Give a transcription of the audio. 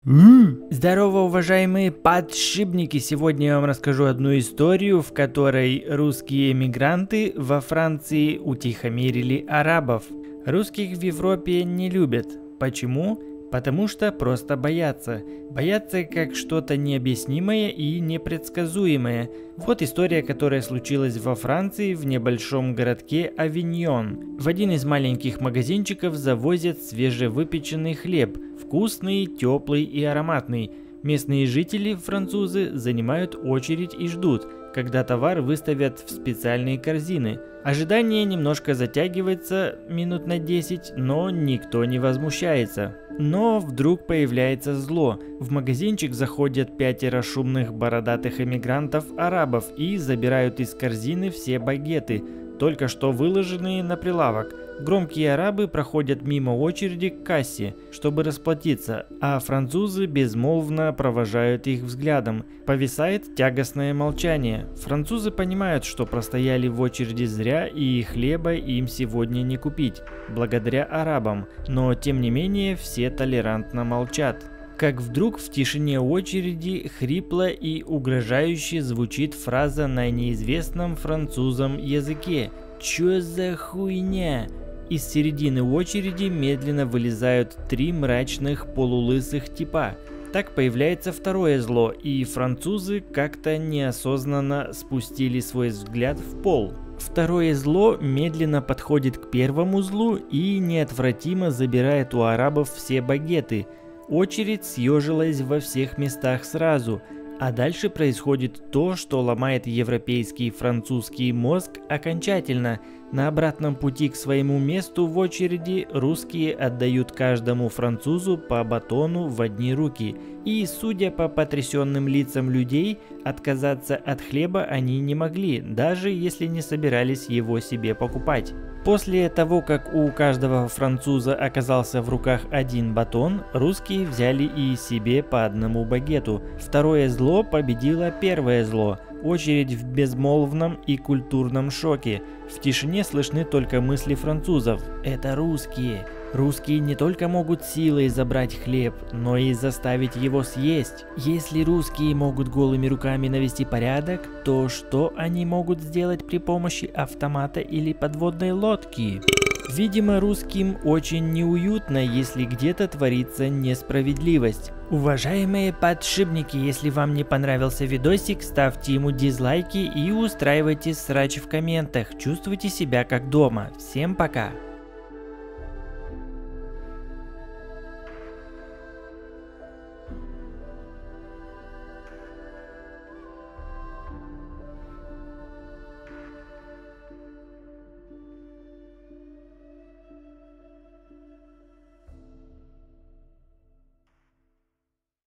Здорово, уважаемые подшипники! Сегодня я вам расскажу одну историю, в которой русские эмигранты во Франции утихомирили арабов. Русских в Европе не любят. Почему? Потому что просто боятся. Боятся как что-то необъяснимое и непредсказуемое. Вот история, которая случилась во Франции в небольшом городке Авиньон. В один из маленьких магазинчиков завозят свежевыпеченный хлеб. Вкусный, теплый и ароматный. Местные жители, французы, занимают очередь и ждут, когда товар выставят в специальные корзины. Ожидание немножко затягивается, минут на 10, но никто не возмущается. Но вдруг появляется зло. В магазинчик заходят 5 шумных бородатых эмигрантов-арабов и забирают из корзины все багеты, только что выложенные на прилавок. Громкие арабы проходят мимо очереди к кассе, чтобы расплатиться, а французы безмолвно провожают их взглядом. Повисает тягостное молчание. Французы понимают, что простояли в очереди зря и хлеба им сегодня не купить, благодаря арабам, но тем не менее все толерантно молчат. Как вдруг в тишине очереди хрипло и угрожающе звучит фраза на неизвестном французам языке: «Чё за хуйня?». Из середины очереди медленно вылезают 3 мрачных полулысых типа. Так появляется второе зло, и французы как-то неосознанно спустили свой взгляд в пол. Второе зло медленно подходит к первому злу и неотвратимо забирает у арабов все багеты. Очередь съежилась во всех местах сразу, а дальше происходит то, что ломает европейский и французский мозг окончательно. На обратном пути к своему месту в очереди русские отдают каждому французу по батону в одни руки. И, судя по потрясенным лицам людей, отказаться от хлеба они не могли, даже если не собирались его себе покупать. После того, как у каждого француза оказался в руках один батон, русские взяли и себе по одному багету. Второе зло победило первое зло. Очередь в безмолвном и культурном шоке. В тишине слышны только мысли французов. Это русские. Русские не только могут силой забрать хлеб, но и заставить его съесть. Если русские могут голыми руками навести порядок, то что они могут сделать при помощи автомата или подводной лодки? Видимо, русским очень неуютно, если где-то творится несправедливость. Уважаемые подшипники, если вам не понравился видосик, ставьте ему дизлайки и устраивайте срач в комментах. Чувствуйте себя как дома. Всем пока!